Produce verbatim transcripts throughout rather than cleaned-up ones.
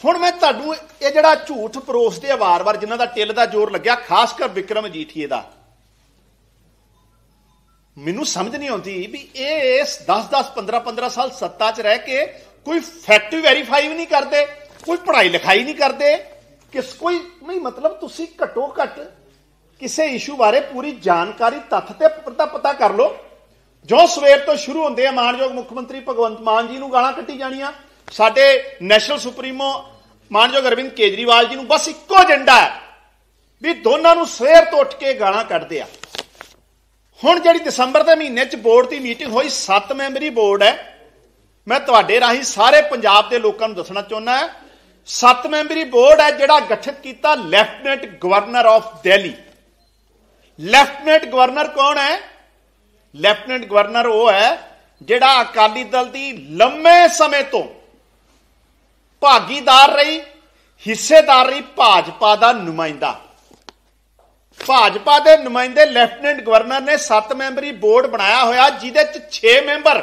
ਹੁਣ मैं तुहानू ये जिहड़ा झूठ परोसते आ वार वार जिन्हां दा टिल दा जोर लग्या खास कर विक्रम मजीठीए दा मैनू समझ नहीं आती भी ये दस दस पंद्रह पंद्रह साल सत्ता च रह के कोई फैक्ट वेरीफाई भी नहीं करते, कोई पढ़ाई लिखाई नहीं करते, किस कोई नहीं मतलब तुसी घट्टो घट किसी इशू बारे पूरी जानकारी तत्थ ते पता पता कर लो। जो सवेर तो शुरू होंदे मानयोग मुख्यमंत्री भगवंत मान जी नूं गालां कट्टी जाणियां, साडे नैशनल सुप्रीमो मानयोग अरविंद केजरीवाल जी नूं बस इक्को एजेंडा है भी दोनों नूं सवेर तो उठ के गालां कढदे आ। हुण जिहड़ी दसंबर के महीने च बोर्ड की मीटिंग हुई, सत्त मैंबरी बोर्ड है, मैं तुहाडे राही सारे पंजाब के लोगों को दसना चाहुंदा है, सत्त मैंबरी बोर्ड है जिहड़ा गठित किया lieutenant governor of Delhi. Lieutenant governor कौन है? लैफ्टिनेंट गवर्नर वो है जिहड़ा अकाली दल की लंबे समय तो भागीदार रही, हिस्सेदार रही, भाजपा का नुमाइंदा। भाजपा के नुमाइंदे लैफ्टिनेंट गवर्नर ने सत्त मैंबरी बोर्ड बनाया होया जिहदे च छे मैंबर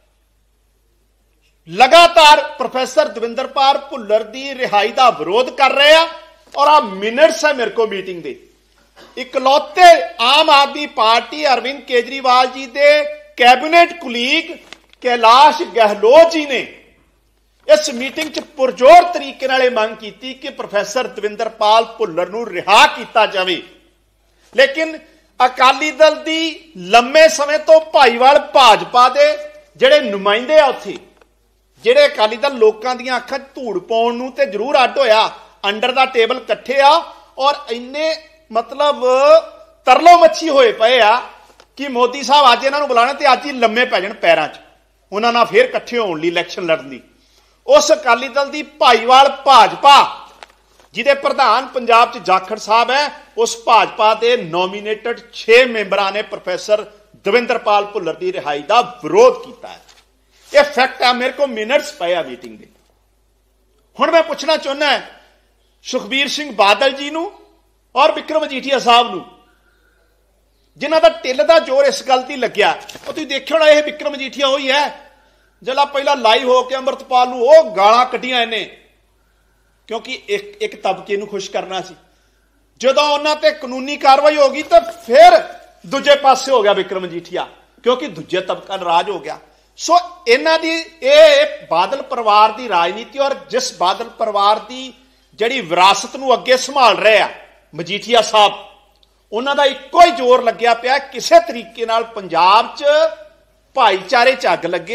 लगातार प्रोफैसर दविंदरपाल भुल्लर की रिहाई का विरोध कर रहे हैं। और आ मिनट्स है मेरे को मीटिंग के, इकलौते आम आदमी पार्टी अरविंद केजरीवाल जी के कैबिनेट कुलीग कैलाश गहलोत जी ने इस मीटिंग च पुरजोर तरीके नाल मंग की कि प्रोफैसर दविंदरपाल भुल्लर नूं रिहा किया जाए। लेकिन अकाली दल की लंबे समय तो भाईवाल भाजपा के जिहड़े नुमाइंदे आ उत्थे जिहड़े अकाली दल लोकां दीआं अखां धूड़ पाउण नूं ते जरूर अड्ड होया, अंडर द टेबल इकट्ठे आ और इन्ने मतलब तरलो मच्छी होए पए आ कि मोदी साहब अज इन्हां नूं बुलाणे ते अज ही लम्मे पै जाण पैरां च, उन्हां नाल फिर इकट्ठे होण लई इलैक्शन लड़न लई। उस अकाली दल की भाईवाल भाजपा जिहदे प्रधान पंजाब च जाखड़ साहब है, उस भाजपा के नॉमीनेटेड छे मैंबरां ने प्रोफैसर दविंदरपाल भुल्लर की रिहाई का विरोध किया है। यह फैक्ट है, मेरे को मिनट्स पे आ मीटिंग के। हुण मैं पूछना चाहुंदा है सुखबीर सिंह बादल जी नूं और विक्रम मजीठिया साहब नूं जिन्हां दा टिल दा जोर इस गल दी लग्या। तुसीं देखियो ना, यह विक्रम मजीठिया होई है जिहड़ा पहला लाइव होकर अमृतपाल नूं ओह गालां कड्ढियां इहने क्योंकि एक एक तबके नूं खुश करना सी। जदों उन्हां ते कानूनी कार्रवाई हो गई तो फिर दूजे पासे हो गया विक्रम मजीठिया क्योंकि दूजे तबका नाराज हो गया। सो इन्हां दी इह बादल परिवार की राजनीति और जिस बादल परिवार की जिहड़ी विरासत नूं अगे संभाल रहे आ मजीठिया साहब, उन्हां दा इक्को ही जोर लग्या पिया किसी तरीके नाल पंजाब च भाईचारे च अग लगे,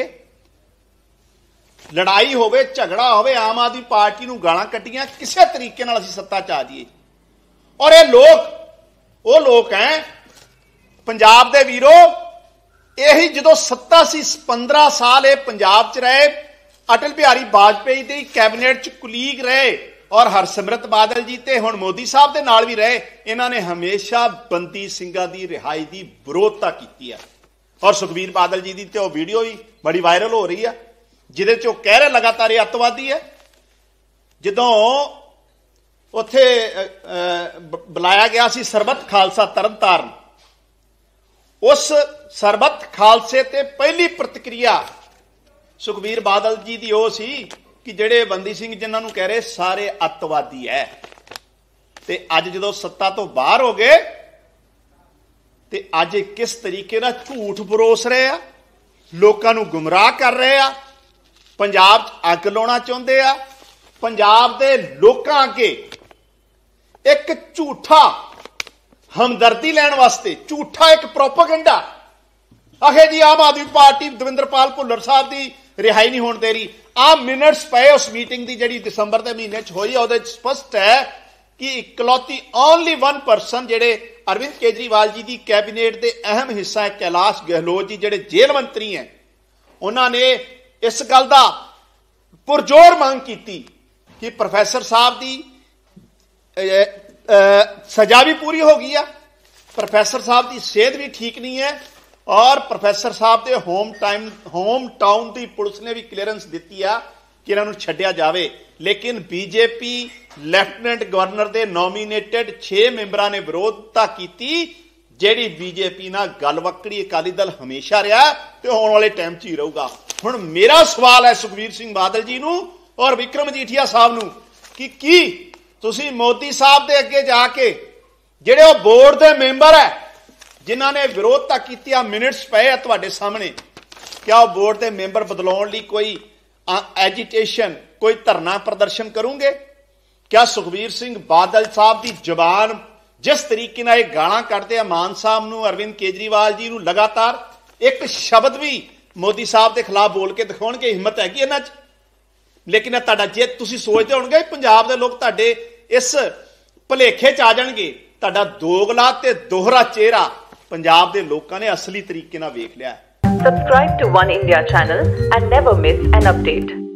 लड़ाई होवे झगड़ा होवे, आम आदमी पार्टी नूं गालां कट्टियां, किसी तरीके नाल असीं सत्ता च आ जाइए। और ये लोग वो लोग हैं पंजाब दे वीरो, यही जो सत्ता सी पंद्रह साल ये पंजाब च रहे, अटल बिहारी वाजपेयी दे कैबिनेट च कुलीग रहे और हरसिमरत बादल जी ते हुण मोदी साहब दे नाल भी रहे। इन्हां ने हमेशा बंदी सिंघां दी रिहाई दी विरोधता की है। और सुखबीर बादल जी की तो वीडियो भी बड़ी वायरल हो रही है जिहदे च कह रहे लगातार ये अतवादी है। जदों उत्थे बुलाया गया सी सरबत खालसा तरनताਰਨ, उस सरबत खालसे ते पहली प्रतिक्रिया सुखबीर बादल जी की वो सी कि जेड़े बंदी सिंह जिन्हां नूं कह रहे सारे अतवादी है, ते अज जदों सत्ता तो बाहर हो गए ते अज किस तरीके नाल झूठ परोस रहे आ, लोकां नूं गुमराह कर रहे आ, पंजाब अग लाउणा चाहुंदे आ, पंजाब दे लोकां अगे एक झूठा हमदर्दी लैण वास्ते झूठा एक प्रोपेगेंडा आखे जी आम आदमी पार्टी दविंदरपाल भुल्लर साहब की रिहाई नहीं होने दे रही। आ मिनट्स पे उस मीटिंग की जिहड़ी दिसंबर के महीने च होई, उहदे च स्पष्ट है कि इकलौती ओनली वन परसन जिहड़े अरविंद केजरीवाल जी की कैबिनेट के अहम हिस्सा है कैलाश गहलोत जी जिहड़े जेल मंत्री हैं, उन्होंने इस गल का पुरजोर मांग की कि प्रोफैसर साहब की सजा भी पूरी हो गई है, प्रोफैसर साहब की सेहत भी ठीक नहीं है और प्रोफैसर साहब के होम टाइम होम टाउन की पुलिस ने भी क्लीयरेंस दी है कि इन्हों छड्डिया जाए। लेकिन बीजेपी लैफ्टिनेंट गवर्नर के नॉमीनेटेड छे मैंबरां ने विरोधता की जिहड़ी बीजेपी नाल गलवकड़ी अकाली दल हमेशा रहा तो आने वाले टाइम च ही रहूगा। हुण मेरा सवाल है सुखबीर सिंह बादल जी नूं और विक्रम मजीठिया साहब नूं कि की ਤੁਸੀਂ ਮੋਦੀ ਸਾਹਿਬ ਦੇ ਅੱਗੇ ਜਾ ਕੇ ਜਿਹੜੇ ਉਹ ਬੋਰਡ ਦੇ ਮੈਂਬਰ ਹੈ ਜਿਨ੍ਹਾਂ ਨੇ ਵਿਰੋਧਤਾ ਕੀਤੀ ਆ ਮਿੰਟਸ ਪਏ ਆ ਤੁਹਾਡੇ ਸਾਹਮਣੇ क्या वो बोर्ड के मैंबर बदलाने लिए कोई एजिटेशन कोई धरना प्रदर्शन करोगे? क्या सुखबीर सिंह बादल साहब की जबान जिस तरीके नाल गालां कढ़दे आ मान साहब नूं अरविंद केजरीवाल जी नूं लगातार एक शब्द भी मोदी साहब के खिलाफ बोल के दिखाउणगे हिम्मत हैगी इन्हां च? लेकिन तुहाडा जे तुसीं सोचदे होणगे पंजाब दे लोग तुहाडे इस भुलेखे च आ जाणगे, तुहाडा दोगला ते दोहरा चेहरा पंजाब दे लोकां ने असली तरीके नाल वेख लिया है। Subscribe to One India channel and never miss an update.